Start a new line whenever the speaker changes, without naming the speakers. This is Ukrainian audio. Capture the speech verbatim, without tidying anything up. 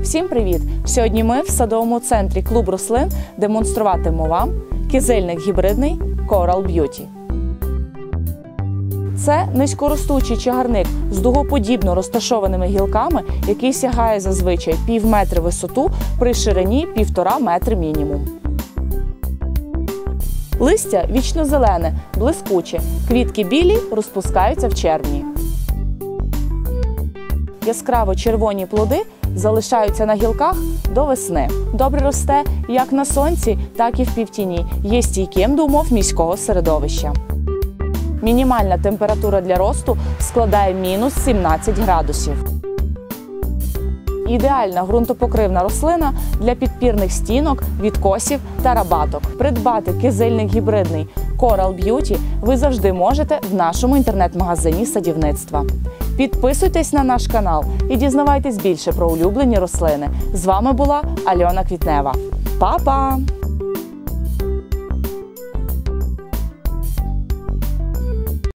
Всім привіт! Сьогодні ми в садовому центрі «Клуб рослин» демонструватимемо вам кизильник гібридний Coral Beauty. Це низькоростучий чагарник з дугоподібно розташованими гілками, який сягає зазвичай пів метри висоту при ширині півтора метри мінімум. Листя вічно-зелене, блискуче, квітки білі, розпускаються в червні. Яскраво червоні плоди залишаються на гілках до весни. Добре росте як на сонці, так і в півтіні. Є стійким до умов міського середовища. Мінімальна температура для росту складає мінус сімнадцять градусів. Ідеальна ґрунтопокривна рослина для підпірних стінок, відкосів та рабаток. Придбати кизильник гібридний Coral Beauty ви завжди можете в нашому інтернет-магазині садівництва. Підписуйтесь на наш канал і дізнавайтесь більше про улюблені рослини. З вами була Альона Квітнева. Па-па!